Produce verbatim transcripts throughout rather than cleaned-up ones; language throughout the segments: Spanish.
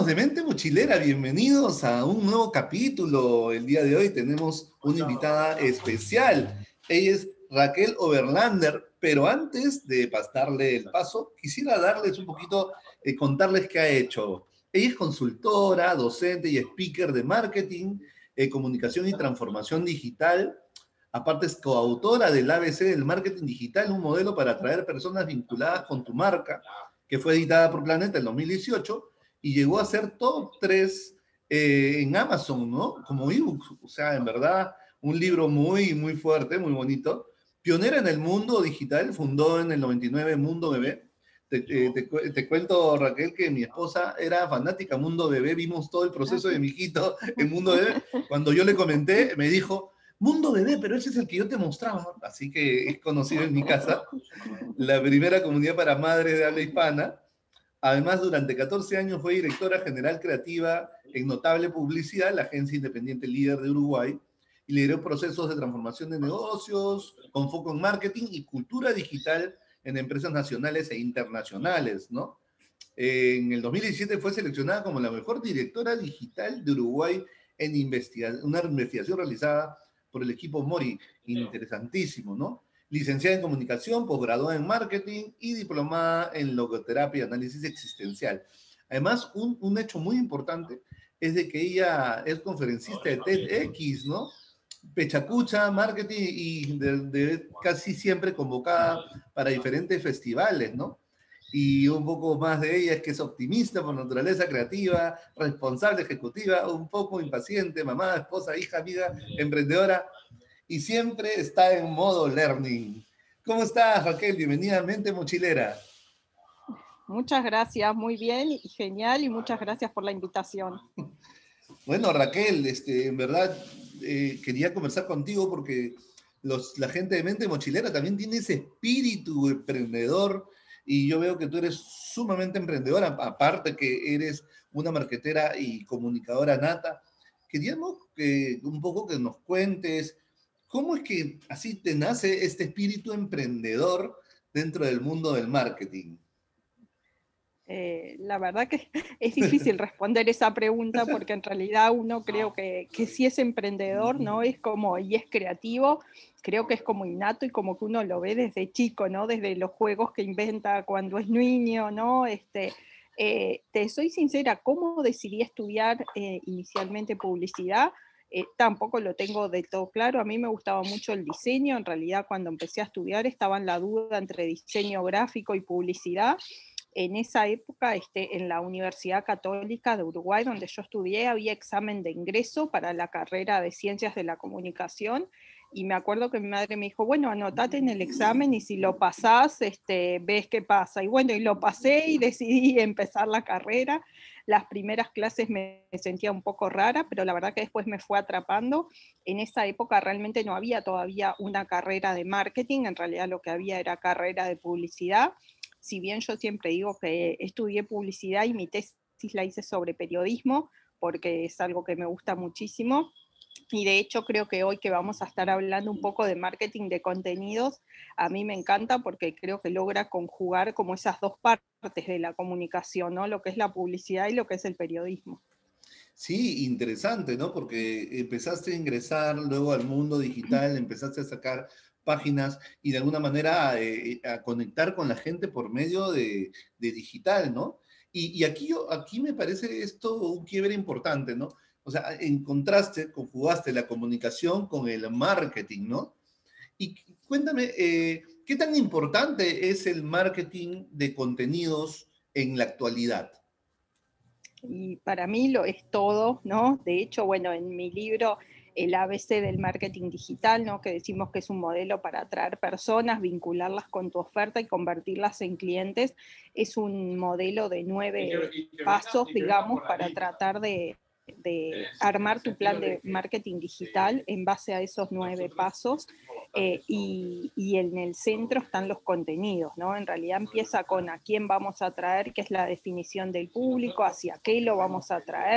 Amigos de Mente Mochilera, bienvenidos a un nuevo capítulo. El día de hoy tenemos una invitada especial. Ella es Raquel Overlander, pero antes de pasarle el paso, quisiera darles un poquito, eh, contarles qué ha hecho. Ella es consultora, docente y speaker de marketing, eh, comunicación y transformación digital. Aparte es coautora del A B C del marketing digital, un modelo para atraer personas vinculadas con tu marca, que fue editada por Planeta en dos mil dieciocho y llegó a ser top tres eh, en Amazon, ¿no? Como ebook. O sea, en verdad, un libro muy, muy fuerte, muy bonito. Pionera en el mundo digital, fundó en el noventa y nueve Mundo Bebé. Te, eh, te, te cuento, Raquel, que mi esposa era fanática Mundo Bebé, vimos todo el proceso de mi hijito en Mundo Bebé. Cuando yo le comenté, me dijo, Mundo Bebé, pero ese es el que yo te mostraba. Así que es conocido en mi casa, la primera comunidad para madres de habla hispana. Además, durante catorce años fue directora general creativa en Notable Publicidad, la agencia independiente líder de Uruguay, y lideró procesos de transformación de negocios con foco en marketing y cultura digital en empresas nacionales e internacionales, ¿no? En el dos mil diecisiete fue seleccionada como la mejor directora digital de Uruguay en investiga una investigación realizada por el equipo Mori. Interesantísimo, ¿no? Licenciada en comunicación, posgraduada en marketing y diplomada en logoterapia y análisis existencial. Además, un, un hecho muy importante es de que ella es conferencista de TEDx, ¿no? Pechacucha, marketing y de, de casi siempre convocada para diferentes festivales, ¿no? Y un poco más de ella es que es optimista por naturaleza, creativa, responsable, ejecutiva, un poco impaciente, mamá, esposa, hija, amiga, emprendedora, y siempre está en modo learning. ¿Cómo estás, Raquel? Bienvenida a Mente Mochilera. Muchas gracias, muy bien y genial, y muchas gracias por la invitación. Bueno, Raquel, este, en verdad eh, quería conversar contigo porque los, la gente de Mente Mochilera también tiene ese espíritu emprendedor y yo veo que tú eres sumamente emprendedora, aparte que eres una marketera y comunicadora nata. Queríamos que un poco que nos cuentes cómo es que así te nace este espíritu emprendedor dentro del mundo del marketing. Eh, la verdad que es difícil responder esa pregunta porque en realidad uno creo que, que si es emprendedor, ¿no? Es como, y es creativo, creo que es como innato y como que uno lo ve desde chico, ¿no? Desde los juegos que inventa cuando es niño, ¿no? Este, eh, te soy sincera, ¿cómo decidí estudiar eh, inicialmente publicidad? Eh, tampoco lo tengo del todo claro. A mí me gustaba mucho el diseño. En realidad, cuando empecé a estudiar estaba en la duda entre diseño gráfico y publicidad. En esa época, este, en la Universidad Católica de Uruguay, donde yo estudié, había examen de ingreso para la carrera de Ciencias de la Comunicación, y me acuerdo que mi madre me dijo, bueno, anotate en el examen y si lo pasás, este, ves qué pasa. Y bueno, y lo pasé y decidí empezar la carrera. Las primeras clases me sentía un poco rara, pero la verdad que después me fue atrapando. En esa época realmente no había todavía una carrera de marketing, en realidad lo que había era carrera de publicidad. Si bien yo siempre digo que estudié publicidad y mi tesis la hice sobre periodismo, porque es algo que me gusta muchísimo, y de hecho creo que hoy que vamos a estar hablando un poco de marketing de contenidos, a mí me encanta porque creo que logra conjugar como esas dos partes de la comunicación, ¿no? Lo que es la publicidad y lo que es el periodismo. Sí, interesante, ¿no? Porque empezaste a ingresar luego al mundo digital, empezaste a sacar páginas y de alguna manera eh, a conectar con la gente por medio de, de digital, ¿no? Y, y aquí, yo, aquí me parece esto un quiebre importante, ¿no? O sea, en contraste, conjugaste la comunicación con el marketing, ¿no? Y cuéntame, eh, ¿qué tan importante es el marketing de contenidos en la actualidad? Y para mí lo es todo, ¿no? De hecho, bueno, en mi libro, el A B C del marketing digital, ¿no? Que decimos que es un modelo para atraer personas, vincularlas con tu oferta y convertirlas en clientes, es un modelo de nueve pasos, digamos, para tratar de, de armar tu plan de marketing digital en base a esos nueve pasos. Eh, y, y en el centro están los contenidos, ¿no? En realidad empieza con a quién vamos a atraer, qué es la definición del público, hacia qué lo vamos a atraer,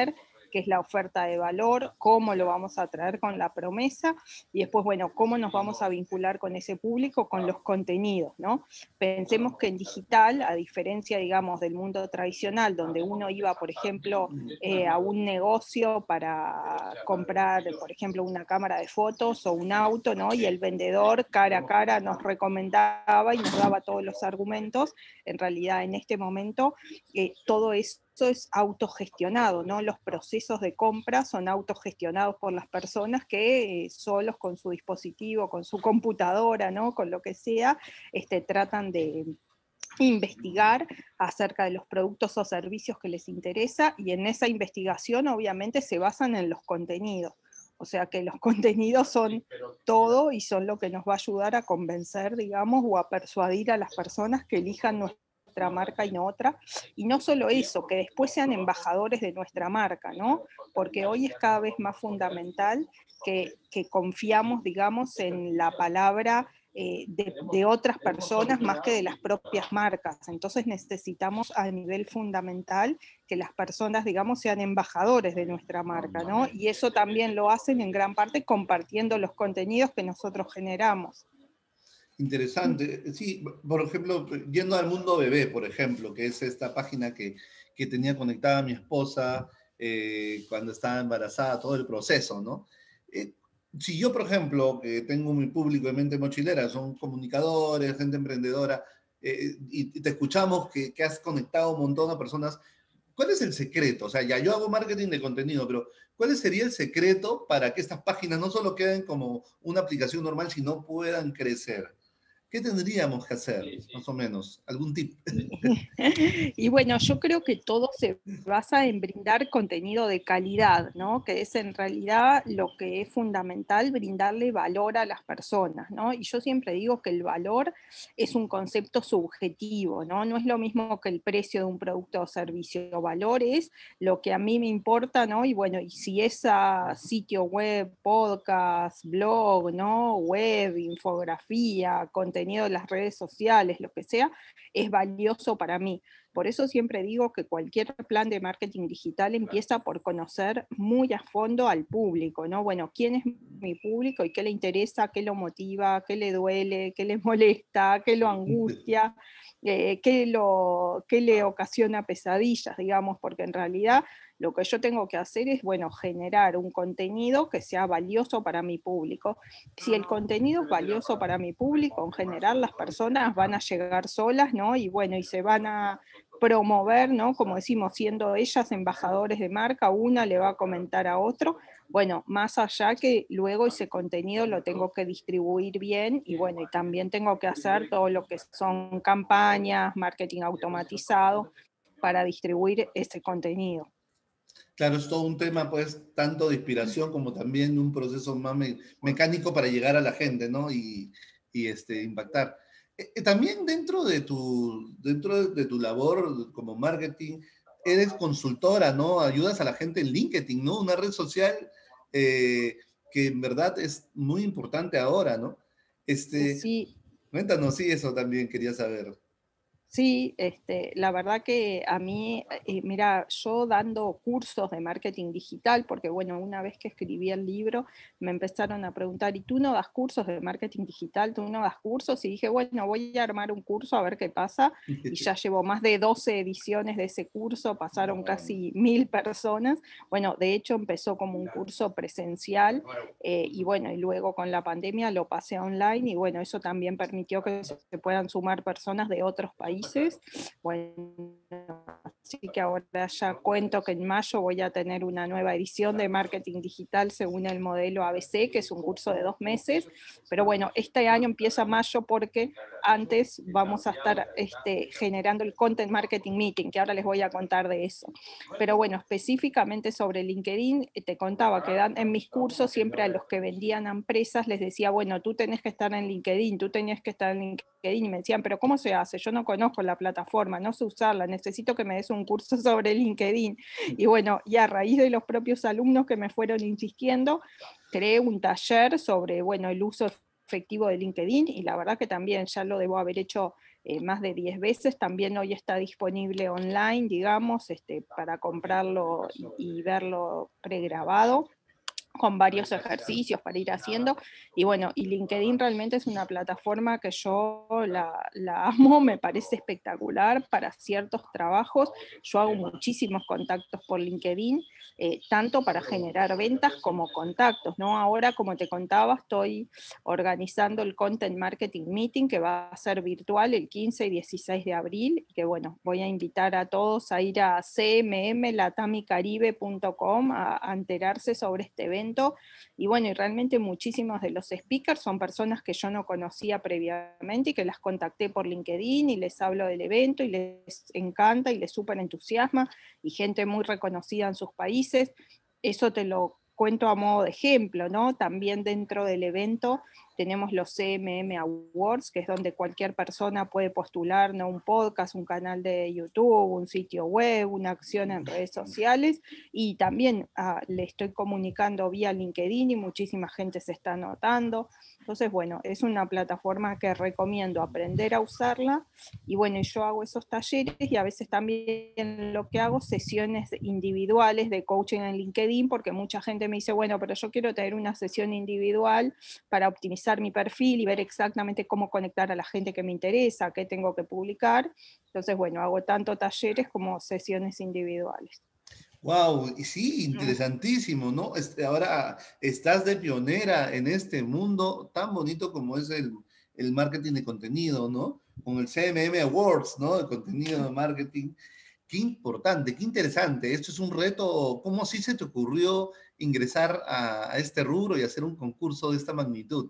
qué es la oferta de valor, cómo lo vamos a traer con la promesa, y después, bueno, cómo nos vamos a vincular con ese público, con los contenidos, ¿no? Pensemos que en digital, a diferencia, digamos, del mundo tradicional, donde uno iba, por ejemplo, eh, a un negocio para comprar, por ejemplo, una cámara de fotos o un auto, ¿no? Y el vendedor cara a cara nos recomendaba y nos daba todos los argumentos. En realidad, en este momento, eh, todo eso es autogestionado, ¿no? Los procesos de compra son autogestionados por las personas que eh, solos con su dispositivo, con su computadora, ¿no? Con lo que sea, este, tratan de investigar acerca de los productos o servicios que les interesa, y en esa investigación obviamente se basan en los contenidos. O sea que los contenidos son todo y son lo que nos va a ayudar a convencer, digamos, o a persuadir a las personas que elijan nuestra marca y no otra. Y no solo eso, que después sean embajadores de nuestra marca, ¿no? Porque hoy es cada vez más fundamental que, que confiamos, digamos, en la palabra eh, de, de otras personas más que de las propias marcas. Entonces necesitamos a nivel fundamental que las personas, digamos, sean embajadores de nuestra marca, ¿no? Y eso también lo hacen en gran parte compartiendo los contenidos que nosotros generamos. Interesante. Sí, por ejemplo, yendo al Mundo Bebé, por ejemplo, que es esta página que, que tenía conectada a mi esposa eh, cuando estaba embarazada, todo el proceso, ¿no? Eh, si yo, por ejemplo, que tengo mi público de mente mochilera, son comunicadores, gente emprendedora, eh, y, y te escuchamos que, que has conectado un montón de personas, ¿cuál es el secreto? O sea, ya yo hago marketing de contenido, pero ¿cuál sería el secreto para que estas páginas no solo queden como una aplicación normal, sino puedan crecer? ¿Qué tendríamos que hacer, más o menos? ¿Algún tip? Y bueno, yo creo que todo se basa en brindar contenido de calidad, ¿no? Que es en realidad lo que es fundamental, brindarle valor a las personas, ¿no? Y yo siempre digo que el valor es un concepto subjetivo, ¿no? No es lo mismo que el precio de un producto o servicio. Valor es lo que a mí me importa, ¿no? Y bueno, y si es sitio web, podcast, blog, ¿no? Web, infografía, contenido de las redes sociales, lo que sea, es valioso para mí. Por eso siempre digo que cualquier plan de marketing digital empieza por conocer muy a fondo al público, ¿no? Bueno, ¿quién es mi público y qué le interesa, qué lo motiva, qué le duele, qué le molesta, qué lo angustia, eh, qué, lo, qué le ocasiona pesadillas, digamos? Porque en realidad lo que yo tengo que hacer es, bueno, generar un contenido que sea valioso para mi público. Si el contenido es valioso para mi público, en general las personas van a llegar solas, ¿no? Y bueno, y se van a promover, ¿no? Como decimos, siendo ellas embajadores de marca, una le va a comentar a otro. Bueno, más allá que luego ese contenido lo tengo que distribuir bien y bueno, y también tengo que hacer todo lo que son campañas, marketing automatizado para distribuir ese contenido. Claro, es todo un tema, pues, tanto de inspiración como también un proceso más me mecánico para llegar a la gente, ¿no? Y, y este, impactar. Eh, eh, también dentro de, tu, dentro de tu labor como marketing, eres consultora, ¿no? Ayudas a la gente en LinkedIn, ¿no? Una red social eh, que en verdad es muy importante ahora, ¿no? Este, Sí, cuéntanos, sí, eso también quería saber. Sí, este, la verdad que a mí, eh, mira, yo dando cursos de marketing digital, porque bueno, una vez que escribí el libro, me empezaron a preguntar, ¿y tú no das cursos de marketing digital? ¿Tú no das cursos? Y dije, bueno, voy a armar un curso a ver qué pasa. Y ya llevo más de doce ediciones de ese curso, pasaron casi mil personas. Bueno, de hecho empezó como un curso presencial eh, y bueno, y luego con la pandemia lo pasé online y bueno, eso también permitió que se puedan sumar personas de otros países. Bueno, así que ahora ya cuento que en mayo voy a tener una nueva edición de marketing digital según el modelo A B C, que es un curso de dos meses, pero bueno, este año empieza mayo porque antes vamos a estar este, generando el Content Marketing Meeting, que ahora les voy a contar de eso. Pero bueno, específicamente sobre LinkedIn, te contaba que dan, en mis cursos siempre a los que vendían a empresas les decía, bueno, tú tenés que estar en LinkedIn, tú tenías que estar en LinkedIn, y me decían, pero ¿cómo se hace? Yo no conozco la plataforma, no sé usarla, necesito que me des un curso sobre LinkedIn. Y bueno, y a raíz de los propios alumnos que me fueron insistiendo, creé un taller sobre, bueno, el uso efectivo de LinkedIn, y la verdad que también ya lo debo haber hecho eh, más de diez veces. También hoy está disponible online, digamos, este, para comprarlo y, y verlo pregrabado, con varios ejercicios para ir haciendo. Y bueno, y LinkedIn realmente es una plataforma que yo la, la amo, me parece espectacular para ciertos trabajos. Yo hago muchísimos contactos por LinkedIn, eh, tanto para generar ventas como contactos, ¿no? Ahora, como te contaba, estoy organizando el Content Marketing Meeting, que va a ser virtual el quince y dieciséis de abril, y que bueno, voy a invitar a todos a ir a c m m latamicaribe punto com a, a enterarse sobre este evento. Y bueno, y realmente muchísimos de los speakers son personas que yo no conocía previamente y que las contacté por LinkedIn y les hablo del evento y les encanta y les súper entusiasma, y gente muy reconocida en sus países. Eso te lo cuento a modo de ejemplo, ¿no? También dentro del evento tenemos los C M M Awards, que es donde cualquier persona puede postular, ¿no? Un podcast, un canal de YouTube, un sitio web, una acción en redes sociales, y también ah, le estoy comunicando vía LinkedIn y muchísima gente se está anotando. Entonces, bueno, es una plataforma que recomiendo aprender a usarla, y bueno, yo hago esos talleres y a veces también lo que hago, sesiones individuales de coaching en LinkedIn, porque mucha gente me dice, bueno, pero yo quiero tener una sesión individual para optimizar mi perfil y ver exactamente cómo conectar a la gente que me interesa, qué tengo que publicar. Entonces, bueno, hago tanto talleres como sesiones individuales. Wow, y sí, interesantísimo, ¿no? Este, ahora estás de pionera en este mundo tan bonito como es el, el marketing de contenido, ¿no? Con el C M M Awards, ¿no? De contenido de marketing. Qué importante, qué interesante. Esto es un reto. ¿Cómo así se te ocurrió ingresar a, a este rubro y hacer un concurso de esta magnitud?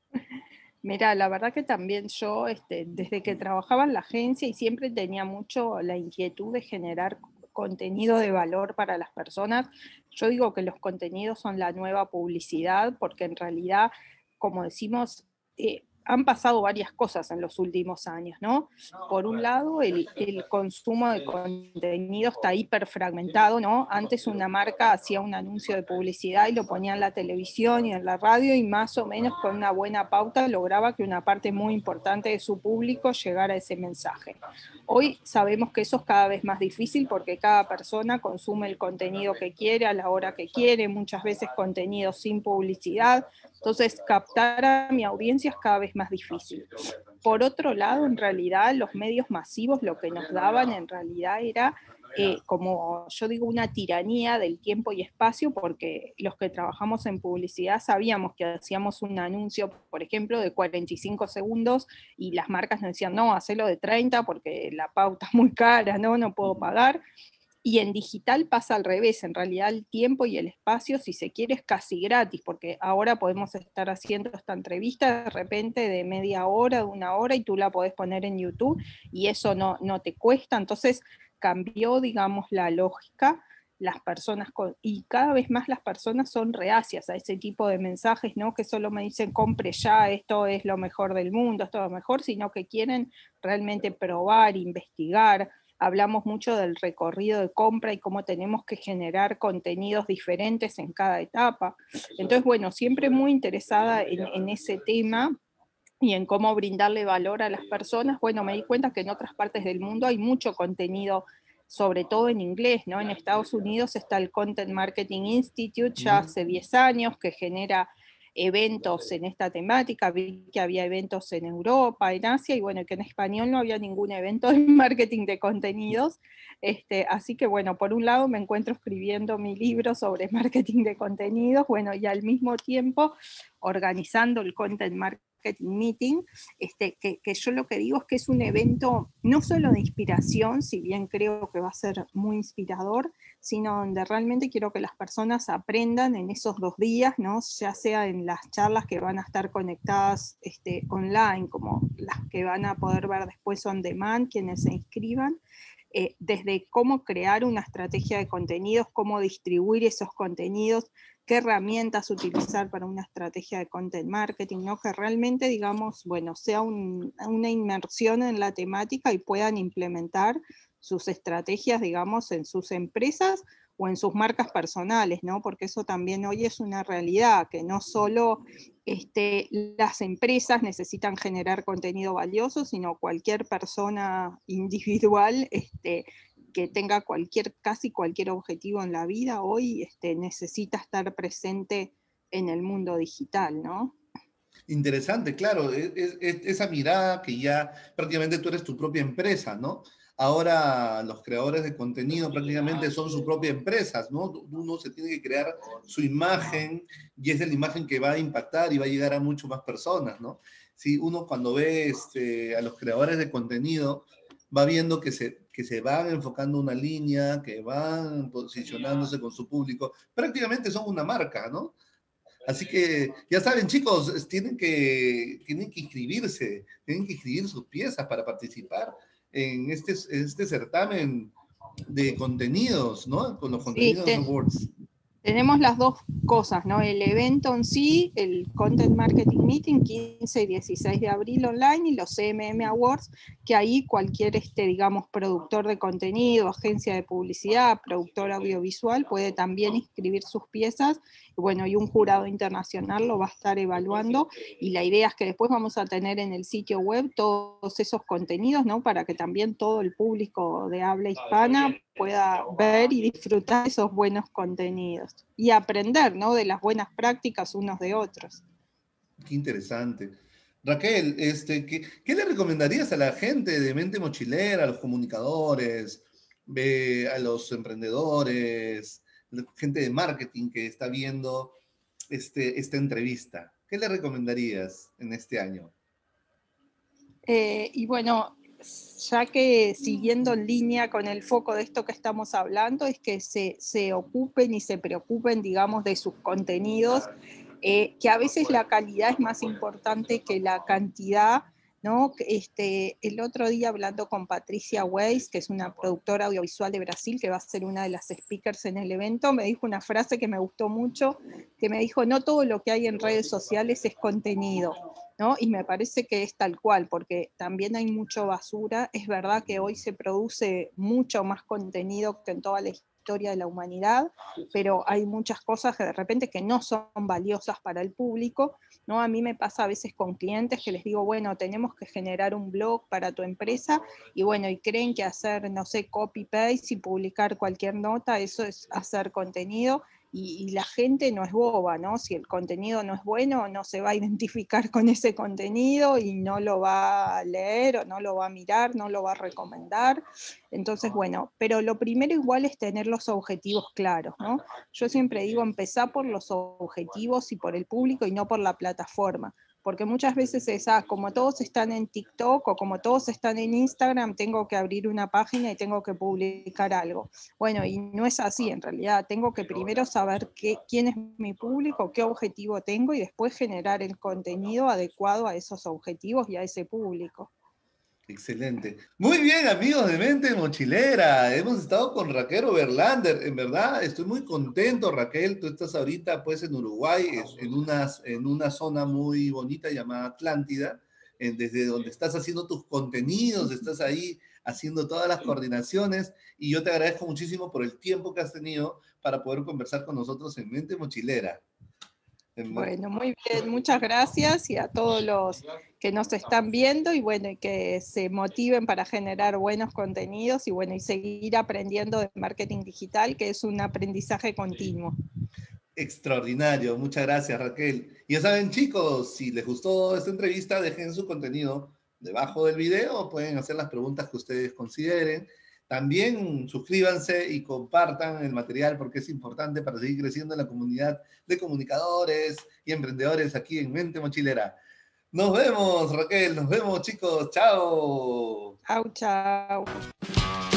Mira, la verdad que también yo, este, desde que trabajaba en la agencia y siempre tenía mucho la inquietud de generar contenido de valor para las personas. Yo digo que los contenidos son la nueva publicidad, porque en realidad, como decimos, eh, han pasado varias cosas en los últimos años, ¿no? Por un lado, el, el consumo de contenido está hiperfragmentado, ¿no? Antes una marca hacía un anuncio de publicidad y lo ponía en la televisión y en la radio, y más o menos con una buena pauta lograba que una parte muy importante de su público llegara a ese mensaje. Hoy sabemos que eso es cada vez más difícil, porque cada persona consume el contenido que quiere, a la hora que quiere, muchas veces contenido sin publicidad. Entonces, captar a mi audiencia es cada vez más difícil. Por otro lado, en realidad, los medios masivos lo que nos daban en realidad era, eh, como yo digo, una tiranía del tiempo y espacio, porque los que trabajamos en publicidad sabíamos que hacíamos un anuncio, por ejemplo, de cuarenta y cinco segundos, y las marcas nos decían, no, hacelo de treinta porque la pauta es muy cara, no, no puedo pagar. Y en digital pasa al revés, en realidad el tiempo y el espacio, si se quiere, es casi gratis, porque ahora podemos estar haciendo esta entrevista de repente de media hora, de una hora, y tú la podés poner en YouTube, y eso no, no te cuesta. Entonces cambió, digamos, la lógica. Las personas, con, y cada vez más las personas son reacias a ese tipo de mensajes, ¿no? Que solo me dicen, compre ya, esto es lo mejor del mundo, esto es lo mejor, sino que quieren realmente probar, investigar. Hablamos mucho del recorrido de compra y cómo tenemos que generar contenidos diferentes en cada etapa. Entonces, bueno, siempre muy interesada en, en ese tema y en cómo brindarle valor a las personas. Bueno, me di cuenta que en otras partes del mundo hay mucho contenido, sobre todo en inglés, ¿no? En Estados Unidos está el Content Marketing Institute ya hace diez años, que genera eventos en esta temática. Vi que había eventos en Europa, en Asia, y bueno, que en español no había ningún evento de marketing de contenidos. Este, así que bueno, por un lado me encuentro escribiendo mi libro sobre marketing de contenidos, bueno, y al mismo tiempo organizando el Content Marketing Meeting, este, que, que yo lo que digo es que es un evento no solo de inspiración, si bien creo que va a ser muy inspirador, sino donde realmente quiero que las personas aprendan en esos dos días, ¿no? Ya sea en las charlas que van a estar conectadas este, online, como las que van a poder ver después on demand, quienes se inscriban, eh, desde cómo crear una estrategia de contenidos, cómo distribuir esos contenidos, qué herramientas utilizar para una estrategia de content marketing, ¿no? Que realmente, digamos, bueno, sea un, una inmersión en la temática y puedan implementar sus estrategias, digamos, en sus empresas o en sus marcas personales, ¿no? Porque eso también hoy es una realidad, que no solo este, las empresas necesitan generar contenido valioso, sino cualquier persona individual este, que tenga cualquier, casi cualquier objetivo en la vida hoy este, necesita estar presente en el mundo digital, ¿no? Interesante, claro, es, es- es- esa mirada que ya prácticamente tú eres tu propia empresa, ¿no? Ahora los creadores de contenido prácticamente son su propia empresa, ¿no? Uno se tiene que crear su imagen y es la imagen que va a impactar y va a llegar a mucho más personas, ¿no? Si uno cuando ve este, a los creadores de contenido va viendo que se, que se van enfocando una línea, que van posicionándose con su público, prácticamente son una marca, ¿no? Así que ya saben, chicos, es- tienen que, tienen que inscribirse, tienen que inscribir sus piezas para participar en este, en este certamen de contenidos, ¿no? Con los Sí, Contenidos te- Awards. tenemos las dos cosas, ¿no? El evento en sí, el Content Marketing Meeting, quince y dieciséis de abril online, y los C M M Awards, que ahí cualquier, este, digamos, productor de contenido, agencia de publicidad, productor audiovisual, puede también inscribir sus piezas, y bueno, y un jurado internacional lo va a estar evaluando, y la idea es que después vamos a tener en el sitio web todos esos contenidos, ¿no? Para que también todo el público de habla hispana pueda ver y disfrutar de esos buenos contenidos y aprender, ¿no? De las buenas prácticas unos de otros. Qué interesante. Raquel, este, ¿qué, qué le recomendarías a la gente de mente mochilera, a los comunicadores, ve, a los emprendedores, la gente de marketing que está viendo este, esta entrevista? ¿Qué le recomendarías en este año? Eh, y bueno, ya que siguiendo en línea con el foco de esto que estamos hablando, es que se, se ocupen y se preocupen, digamos, de sus contenidos, eh, que a veces la calidad es más importante que la cantidad, ¿no? Este, el otro día hablando con Patricia Weiss, que es una productora audiovisual de Brasil, que va a ser una de las speakers en el evento, me dijo una frase que me gustó mucho, que me dijo, no todo lo que hay en redes sociales es contenido, ¿no? Y me parece que es tal cual, porque también hay mucho basura. Es verdad que hoy se produce mucho más contenido que en toda la historia de la humanidad, pero hay muchas cosas que de repente que no son valiosas para el público, ¿no? A mí me pasa a veces con clientes que les digo, bueno, tenemos que generar un blog para tu empresa, y bueno, y creen que hacer, no sé, copy-paste y publicar cualquier nota, eso es hacer contenido. Y, y la gente no es boba, ¿no? Si el contenido no es bueno, no se va a identificar con ese contenido y no lo va a leer o no lo va a mirar, no lo va a recomendar. Entonces, bueno, pero lo primero igual es tener los objetivos claros, ¿no? Yo siempre digo, empezar por los objetivos y por el público y no por la plataforma, porque muchas veces es, ah, como todos están en TikTok o como todos están en Instagram, tengo que abrir una página y tengo que publicar algo. Bueno, y no es así en realidad, tengo que primero saber qué, quién es mi público, qué objetivo tengo y después generar el contenido adecuado a esos objetivos y a ese público. Excelente. Muy bien, amigos de Mente Mochilera. Hemos estado con Raquel Overlander. En verdad, estoy muy contento, Raquel. Tú estás ahorita, pues, en Uruguay, es- en una, en una zona muy bonita llamada Atlántida, en- desde donde estás haciendo tus contenidos, estás ahí haciendo todas las coordinaciones. Y yo te agradezco muchísimo por el tiempo que has tenido para poder conversar con nosotros en Mente Mochilera. En ver- Bueno, muy bien, muchas gracias y a todos los que nos están viendo y bueno, y que se motiven para generar buenos contenidos y bueno, y seguir aprendiendo de marketing digital, que es un aprendizaje continuo. Extraordinario, muchas gracias Raquel. Y ya saben chicos, si les gustó esta entrevista, dejen su contenido debajo del video, pueden hacer las preguntas que ustedes consideren. También suscríbanse y compartan el material porque es importante para seguir creciendo en la comunidad de comunicadores y emprendedores aquí en Mente Mochilera. Nos vemos Raquel, nos vemos chicos, chao. Chau, chau.